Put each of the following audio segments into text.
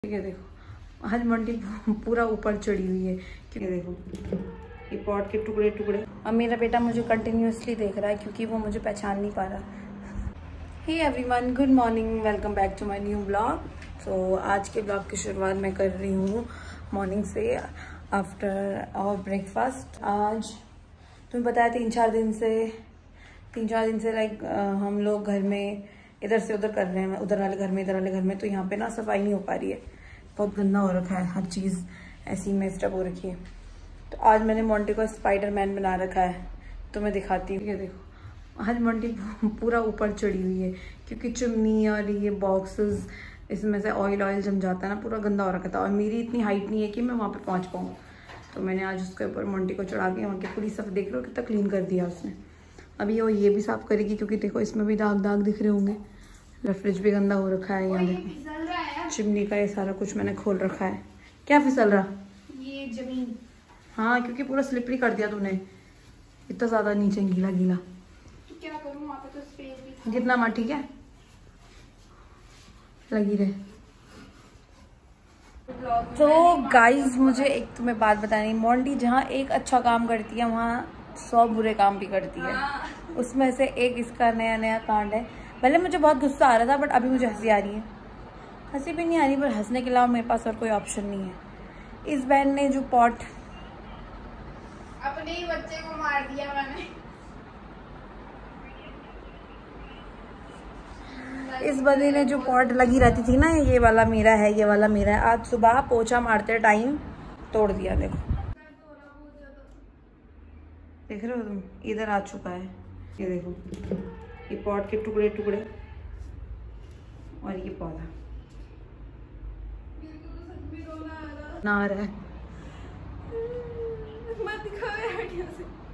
ये देखो आज मंडी पूरा ऊपर चढ़ी हुई है क्योंकि देखो ये पॉट के टुकड़े टुकड़े। अब मेरा बेटा मुझे कंटिन्यूअसली देख रहा है क्योंकि वो मुझे पहचान नहीं पा रहा। Hey everyone, good morning, welcome back to my new blog. तो आज के ब्लॉग की शुरुआत मैं कर रही हूँ मॉर्निंग से आफ्टर आवर ब्रेकफास्ट। आज तुम्हें पता है 3-4 दिन से लाइक हम लोग घर में इधर से उधर कर रहे हैं, उधर वाले घर में इधर वाले घर में, तो यहाँ पे ना सफाई नहीं हो पा रही है, बहुत गंदा हो रखा है, हर चीज़ ऐसी मेस्टअप हो रखी है। तो आज मैंने मोंटी को स्पाइडरमैन बना रखा है, तो मैं दिखाती हूँ। ये देखो आज मोंटी पूरा ऊपर चढ़ी हुई है क्योंकि चिमनी और ये बॉक्सेस इसमें से ऑयल जम जाता है ना, पूरा गंदा हो रखा था और मेरी इतनी हाइट नहीं है कि मैं वहाँ पे पहुँच पाऊँ। तो मैंने आज उसके ऊपर मोंटी को चढ़ा के वहाँ की पूरी सफ देख लो कितना क्लीन कर दिया उसने। अभी वो ये भी साफ करेगी क्योंकि देखो इसमें भी दाग दिख रहे होंगे। फ्रिज भी गंदा हो रखा है, यहाँ देखो चिमनी का ये सारा कुछ मैंने खोल रखा है। क्या फिसल रहा? ये जमीन। हाँ क्योंकि पूरा स्लिपरी कर दिया तूने, इतना ज्यादा नीचे गीला तो क्या करूं, वहाँ पे तो स्पेस भी था। जितना माँ ठीक है लगी रहे। तो गाइज मुझे एक तुम्हें बात बतानी, मोंटी जहाँ एक अच्छा काम करती है वहाँ 100 बुरे काम भी करती है। उसमें से एक इसका नया कांड है। पहले मुझे बहुत गुस्सा आ रहा था बट अभी मुझे हंसी आ रही है। हंसी भी नहीं आ रही पर हंसने के अलावा मेरे पास और कोई ऑप्शन नहीं है। इस बहन ने जो पॉट अपने ही बच्चे को मार दिया मैंने। इस बंदे ने जो पॉट लगी रहती थी ना, ये वाला मेरा है, ये वाला मेरा है, आज सुबह पोछा मारते टाइम तोड़ दिया। देखो देख रहे हो तुम, इधर आ चुका है। ये देखो ये पॉट के टुकड़े टुकड़े और ये पौधा ना आ रहा है। मत दिखाओ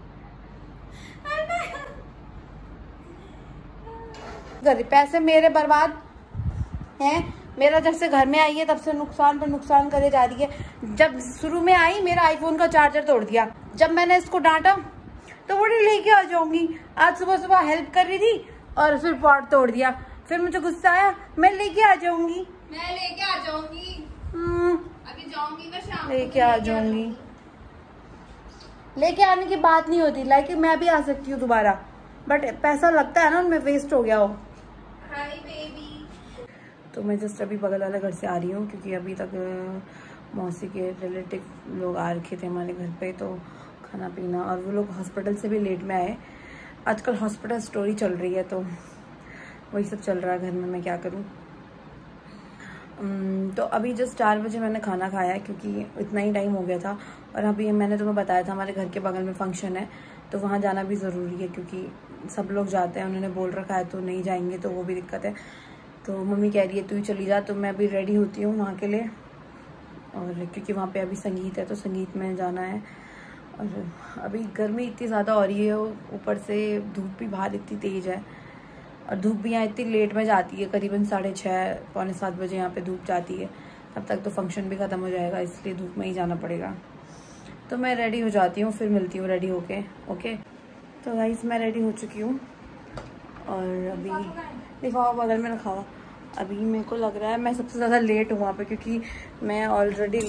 से पैसे मेरे बर्बाद हैं। मेरा जब से घर में आई है तब से नुकसान पर नुकसान करे जा रही है। जब शुरू में आई मेरा आईफोन का चार्जर तोड़ दिया। जब मैंने इसको डांटा तो वो लेके आ जाऊंगी। आज सुबह हेल्प कर रही थी और फिर पॉट तोड़ दिया। फिर मुझे गुस्सा आया, मैं लेके आ जाऊंगी। अभी जाऊंगी ना शाम को, लेके आ जाऊंगी। लेके आने की बात नहीं होती, लाइक मैं भी आ सकती हूँ दोबारा, बट पैसा लगता है ना उनमें, वेस्ट हो गया हो। Hi baby. तो मैं जस्ट अभी बगल वाले घर से आ रही हूँ क्योंकि अभी तक मौसी के रिलेटिव लोग आ रखे थे हमारे घर पे, तो खाना पीना, और वो लोग हॉस्पिटल से भी लेट में आए। आजकल हॉस्पिटल स्टोरी चल रही है तो वही सब चल रहा है घर में, मैं क्या करूँ। तो अभी जस्ट 4 बजे मैंने खाना खाया क्योंकि इतना ही टाइम हो गया था। और अभी मैंने तुम्हें बताया था हमारे घर के बगल में फंक्शन है तो वहाँ जाना भी ज़रूरी है क्योंकि सब लोग जाते हैं, उन्होंने बोल रखा है, तो नहीं जाएंगे तो वो भी दिक्कत है। तो मम्मी कह रही है तू ही चली जा, तो मैं अभी रेडी होती हूँ वहाँ के लिए। और क्योंकि वहाँ पे अभी संगीत है तो संगीत में जाना है। और अभी गर्मी इतनी ज़्यादा हो रही है, ऊपर से धूप भी बाहर इतनी तेज़ है और धूप भी यहाँ इतनी लेट में जाती है, करीबन 6:30 पौने 7 बजे यहाँ पे धूप जाती है। तब तक तो फंक्शन भी ख़त्म हो जाएगा, इसलिए धूप में ही जाना पड़ेगा। तो मैं रेडी हो जाती हूँ, फिर मिलती हूँ रेडी होके। ओके तो गाइस मैं रेडी हो चुकी हूँ और अभी दिखाओ बगल में रखा हुआ। अभी मेरे को लग रहा है मैं सबसे ज़्यादा लेट हूँ वहाँ पे क्योंकि मैं ऑलरेडी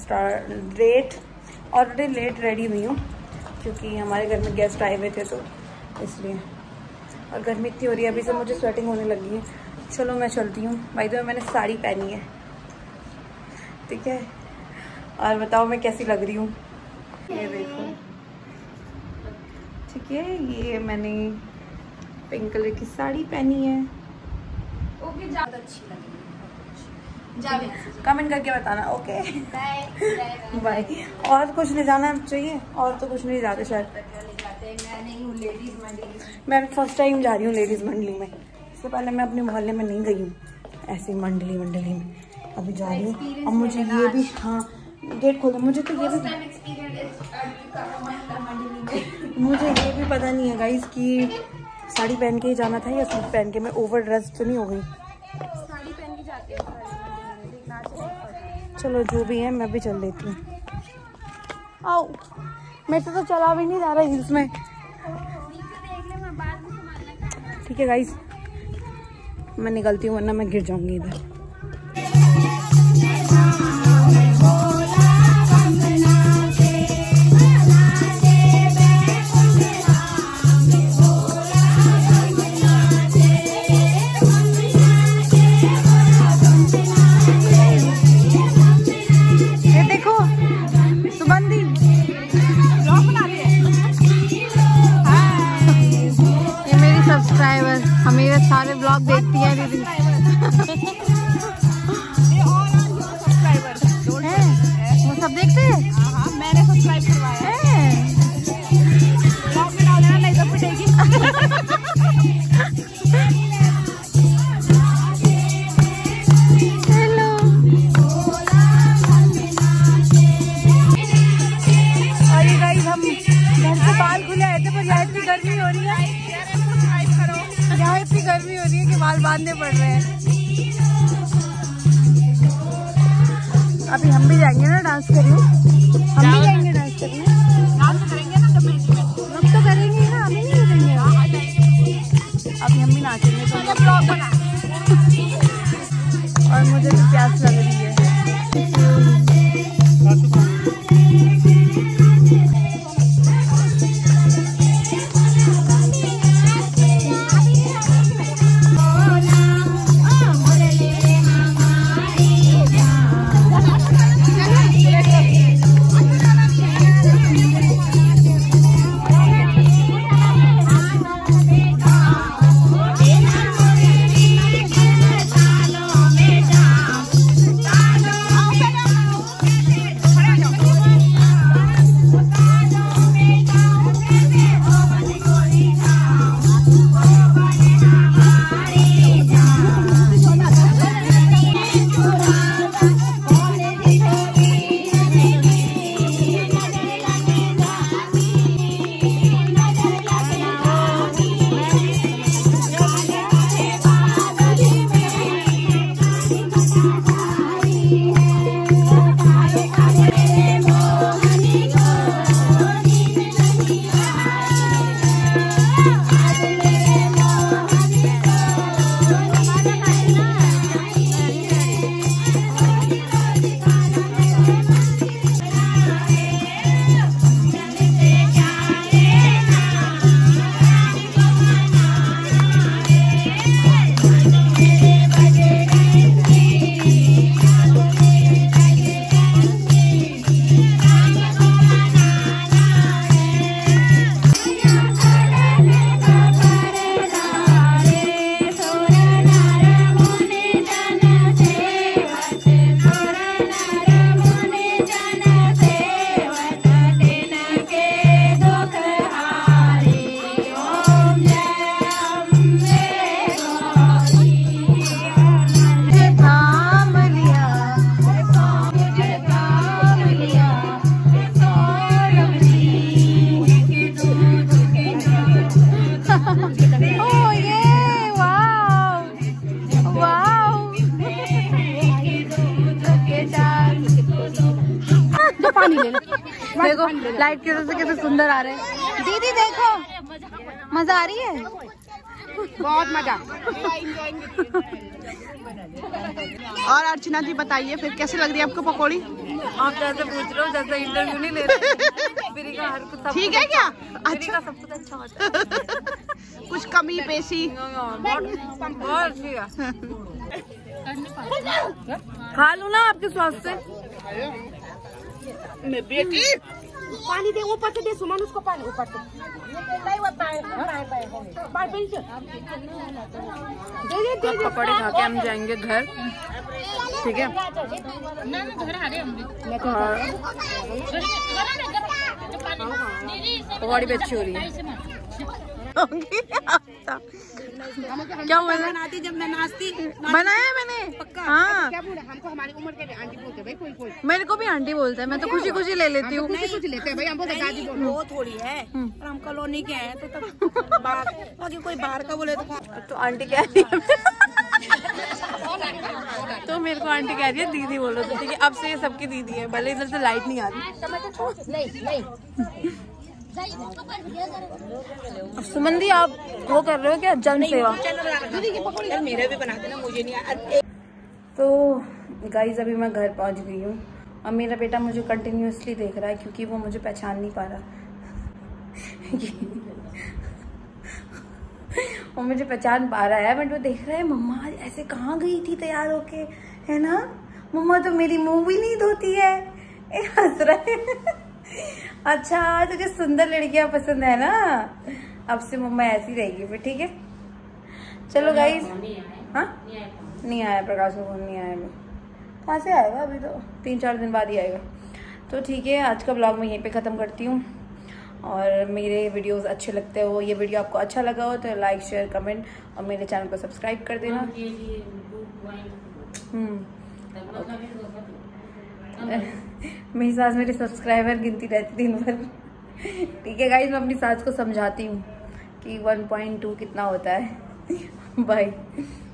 लेट रेडी हुई हूँ क्योंकि हमारे घर में गेस्ट आए हुए थे तो इसलिए। और गर्मी इतनी हो रही है, अभी से मुझे स्वेटिंग होने लगी है। चलो मैं चलती हूँ। बाय द वे मैंने साड़ी पहनी है, ठीक है। और बताओ मैं कैसी लग रही हूँ, ये देखो, ठीक है। ये मैंने पिंक कलर की साड़ी पहनी है। ओके, ज्यादा अच्छी लगी। कमेंट करके बताना। Okay bye. और कुछ ले जाना चाहिए? और तो कुछ नहीं जाते शायद। मैं नहीं हूँ लेडीज मंडली, मैं फर्स्ट टाइम जा रही हूँ लेडीज मंडली में। इससे पहले मैं अपने मोहल्ले में नहीं गई हूँ ऐसी मंडली में, अभी जा रही हूँ। और मुझे ये भी, हाँ गेट खोलो, मुझे तो ये भी पता नहीं है गाइस कि साड़ी पहन के ही जाना था या सूट पहन के। मैं ओवर ड्रेस तो नहीं हो गई? साड़ी पहन के जाते हैं। चलो जो भी है मैं भी चल देती हूँ। आओ, मेरे से तो चला भी नहीं जा रहा हिल्स में। ठीक है गाइस मैं निकलती हूँ वरना मैं गिर जाऊंगी इधर। बांधने पड़ रहे हैं। अभी हम भी जाएंगे ना डांस करने, हम भी जाएंगे डांस करने। डांस करेंगे ना जब हम तो करेंगे ना, अभी नहीं करेंगे। अभी हम भी नाचेंगे तो ब्लॉग बना। और मुझे भी प्यास लग रही है। देखो लाइट की वजह से कैसे सुंदर आ रहे हैं। दीदी देखो मजा आ रही है, बहुत मजा। और अर्चना जी बताइए फिर कैसी लग रही है आपको पकौड़ी? आप जैसे पूछ रहे हो जैसे इंटरव्यू नहीं ले रहे। ठीक है क्या? अच्छा सब कुछ अच्छा होता है। कुछ कमी पेशी बहुत अच्छी है। खा लो ना आपके स्वास्थ्य से। बेटी पानी दे, ऊपर से दे सुमन उसको पानी ऊपर से। पकौड़े खा के हम जाएंगे घर, ठीक है? पकौड़ी भी अच्छी हो रही है। क्या हुआ? बनाती जब मैं नाचती बनाया मैंने। हाँ क्या बोला हमको, हमारी उम्र के आंटी बोलते भाई, कोई मेरे को भी आंटी बोलता है। मैं तो खुशी खुशी ले लेती हूँ। कुछ लेते हैं भाई, हमको दादी बोलो। वो थोड़ी है और हम कॉलोनी के हैं तो बाकी कोई बाहर का बोले तो आंटी कह रही है तो मेरे को आंटी कह रही है दीदी बोलो तो ठीक है। अब से ये सबकी दीदी है, भले इधर से लाइट नहीं आ रही। सुमन दी आप वो कर रहे हो क्या, जन सेवा? मेरे भी बना देना, मुझे नहीं। तो गाइज अभी मैं घर पहुंच गई हूँ और मेरा बेटा मुझे कंटिन्यूअसली देख रहा है क्योंकि वो मुझे पहचान नहीं पा रहा। वो मुझे पहचान पा रहा है बट वो देख रहा है मम्मा ऐसे कहाँ गई थी तैयार होके, है ना? मम्मा तो मेरी मुंह भी नहीं धोती है। हंस रहे। अच्छा तुझे सुंदर लड़कियां पसंद है ना? अब से मम्मा ऐसी रहेगी फिर, ठीक है? चलो गाइस। हाँ नहीं आया, प्रकाश को फोन नहीं आया अभी। कहाँ से आएगा? अभी तो 3-4 दिन बाद ही आएगा। तो ठीक है, आज का ब्लॉग मैं यहीं पे ख़त्म करती हूँ। और मेरे वीडियोस अच्छे लगते हो, ये वीडियो आपको अच्छा लगा हो तो लाइक शेयर कमेंट और मेरे चैनल को सब्सक्राइब कर देना। मेरी सास मेरे सब्सक्राइबर गिनती रहती दिन भर। ठीक है गाइस, मैं अपनी सास को समझाती हूँ कि 1.2 कितना होता है। बाय।